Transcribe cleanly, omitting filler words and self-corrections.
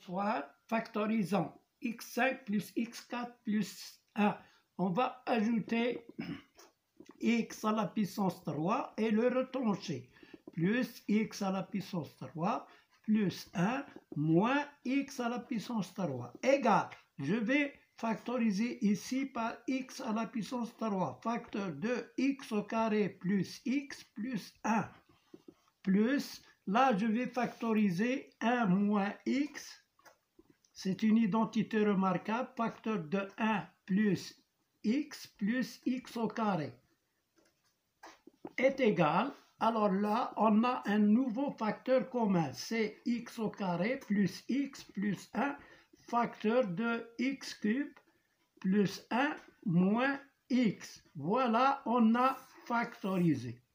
Soit factorisant x5 plus x4 plus 1. On va ajouter x à la puissance 3 et le retrancher. Plus x à la puissance 3 plus 1 moins x à la puissance 3 égale. Je vais factoriser ici par x à la puissance 3. Facteur de x au carré plus x plus 1. Plus, là je vais factoriser 1 moins x. C'est une identité remarquable. Facteur de 1 plus x au carré est égal. Alors là, on a un nouveau facteur commun. C'est x au carré plus x plus 1, facteur de x cube plus 1 moins x. Voilà, on a factorisé.